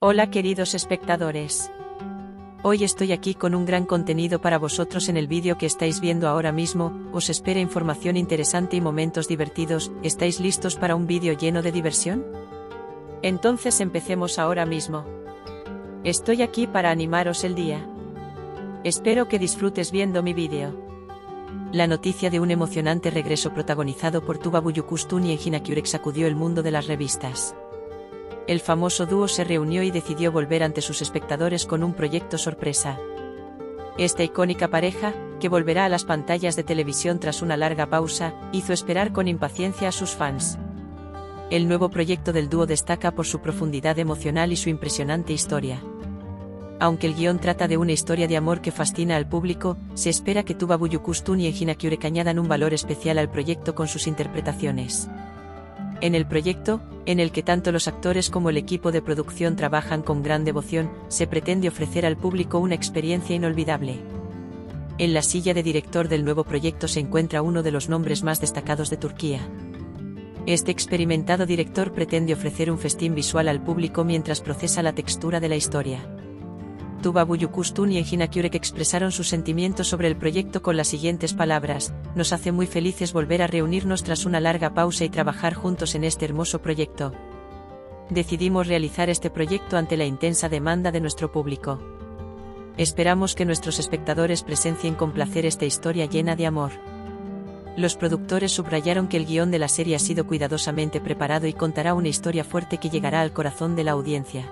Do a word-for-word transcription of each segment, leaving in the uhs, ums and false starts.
Hola queridos espectadores. Hoy estoy aquí con un gran contenido para vosotros en el vídeo que estáis viendo ahora mismo. Os espera información interesante y momentos divertidos. ¿Estáis listos para un vídeo lleno de diversión? Entonces empecemos ahora mismo. Estoy aquí para animaros el día. Espero que disfrutes viendo mi vídeo. La noticia de un emocionante regreso protagonizado por Tuba Büyüküstün y Engin Akyürek sacudió el mundo de las revistas. El famoso dúo se reunió y decidió volver ante sus espectadores con un proyecto sorpresa. Esta icónica pareja, que volverá a las pantallas de televisión tras una larga pausa, hizo esperar con impaciencia a sus fans. El nuevo proyecto del dúo destaca por su profundidad emocional y su impresionante historia. Aunque el guión trata de una historia de amor que fascina al público, se espera que Tuba Büyüküstün y Engin Akyürek añadan un valor especial al proyecto con sus interpretaciones. En el proyecto, en el que tanto los actores como el equipo de producción trabajan con gran devoción, se pretende ofrecer al público una experiencia inolvidable. En la silla de director del nuevo proyecto se encuentra uno de los nombres más destacados de Turquía. Este experimentado director pretende ofrecer un festín visual al público mientras procesa la textura de la historia. Tuba Büyüküstün y Engin Akyürek expresaron sus sentimientos sobre el proyecto con las siguientes palabras: "Nos hace muy felices volver a reunirnos tras una larga pausa y trabajar juntos en este hermoso proyecto. Decidimos realizar este proyecto ante la intensa demanda de nuestro público. Esperamos que nuestros espectadores presencien con placer esta historia llena de amor". Los productores subrayaron que el guión de la serie ha sido cuidadosamente preparado y contará una historia fuerte que llegará al corazón de la audiencia.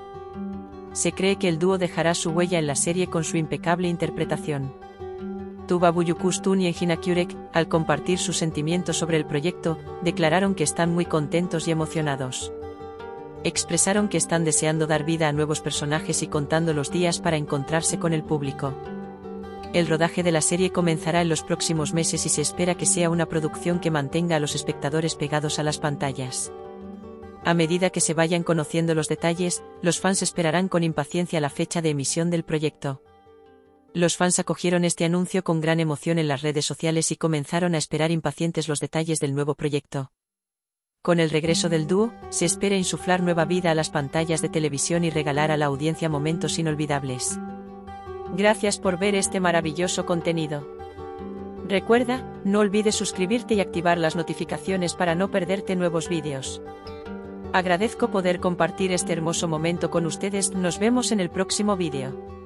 Se cree que el dúo dejará su huella en la serie con su impecable interpretación. Tuba Büyüküstün y Engin Akyürek, al compartir sus sentimientos sobre el proyecto, declararon que están muy contentos y emocionados. Expresaron que están deseando dar vida a nuevos personajes y contando los días para encontrarse con el público. El rodaje de la serie comenzará en los próximos meses y se espera que sea una producción que mantenga a los espectadores pegados a las pantallas. A medida que se vayan conociendo los detalles, los fans esperarán con impaciencia la fecha de emisión del proyecto. Los fans acogieron este anuncio con gran emoción en las redes sociales y comenzaron a esperar impacientes los detalles del nuevo proyecto. Con el regreso del dúo, se espera insuflar nueva vida a las pantallas de televisión y regalar a la audiencia momentos inolvidables. Gracias por ver este maravilloso contenido. Recuerda, no olvides suscribirte y activar las notificaciones para no perderte nuevos vídeos. Agradezco poder compartir este hermoso momento con ustedes. Nos vemos en el próximo vídeo.